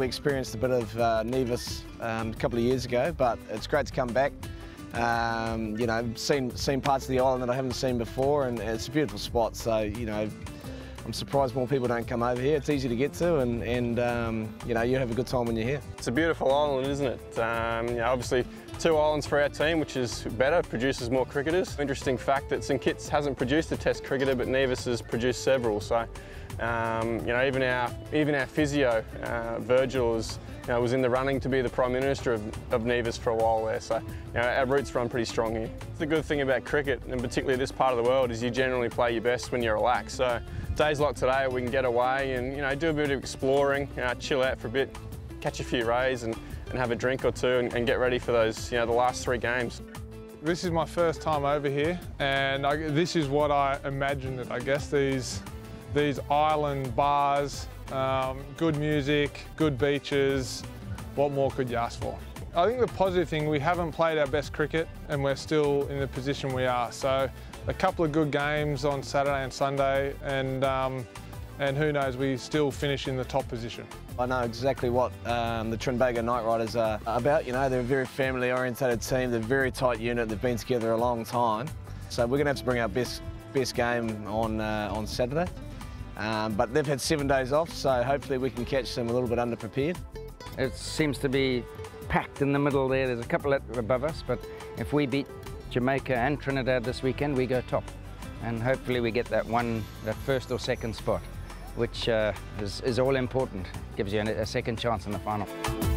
probably experienced a bit of Nevis a couple of years ago, but it's great to come back. You know, seen parts of the island that I haven't seen before, and it's a beautiful spot. So, you know, I'm surprised more people don't come over here. It's easy to get to, and you know, you have a good time when you're here. It's a beautiful island, isn't it? You know, obviously 2 islands for our team, which is better, produces more cricketers. Interesting fact that St Kitts hasn't produced a Test cricketer, but Nevis has produced several. So, you know, even our physio, Virgil, was in the running to be the Prime Minister of Nevis for a while there. So, you know, our roots run pretty strong here. The good thing about cricket, and particularly this part of the world, is you generally play your best when you're relaxed. So, days like today, we can get away and, you know, do a bit of exploring, chill out for a bit, catch a few rays, and have a drink or two, and get ready for those, you know, the last 3 games. This is my first time over here, and this is what I imagined it. I guess these island bars, good music, good beaches. What more could you ask for? I think the positive thing, we haven't played our best cricket, and we're still in the position we are. So a couple of good games on Saturday and Sunday, and who knows, we still finish in the top position. I know exactly what the Trinbago Knight Riders are about. You know, they're a very family-oriented team. They're a very tight unit. They've been together a long time. So we're going to have to bring our best game on Saturday. But they've had 7 days off, so hopefully we can catch them a little bit underprepared. It seems to be packed in the middle there. There's a couple above us, but if we beat Jamaica and Trinidad this weekend, we go top. And hopefully we get that first or second spot, which is all important. Gives you a second chance in the final.